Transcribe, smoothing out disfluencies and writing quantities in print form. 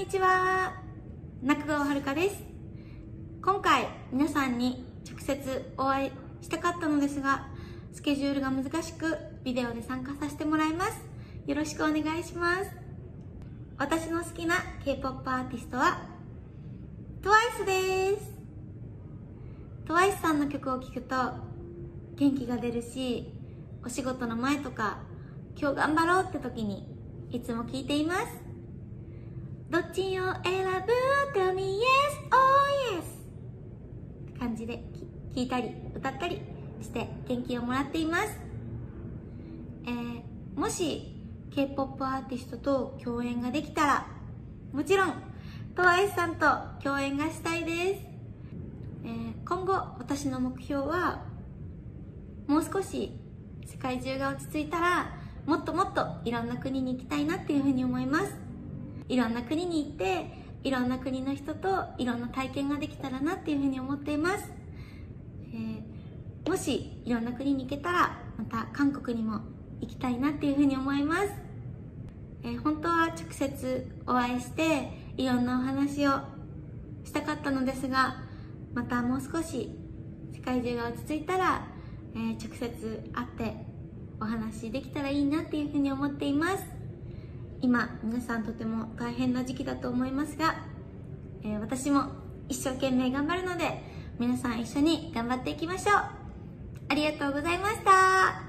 ちは、中川遥です。今回皆さんに直接お会いしたかったのですが、スケジュールが難しくビデオで参加させてもらいます。よろしくお願いします。私の好きな K-POP アーティストは TWICE です。 TWICE さんの曲を聴くと元気が出るし、お仕事の前とか今日頑張ろうって時にいつも聴いています。どっちを選ぶ Tell me yes, oh yes って感じで聴いたり歌ったりして元気をもらっています。もし K-POP アーティストと共演ができたら、もちろん TWICE さんと共演がしたいです。今後私の目標は、もう少し世界中が落ち着いたらもっともっといろんな国に行きたいなっていうふうに思います。いろんな国に行っていろんな国の人といろんな体験ができたらなっていうふうに思っています。もしいろんな国に行けたらまた韓国にも行きたいなっていうふうに思います。本当は直接お会いしていろんなお話をしたかったのですが、またもう少し世界中が落ち着いたら、直接会ってお話できたらいいなっていうふうに思っています。今皆さんとても大変な時期だと思いますが、私も一生懸命頑張るので、皆さん一緒に頑張っていきましょう。ありがとうございました。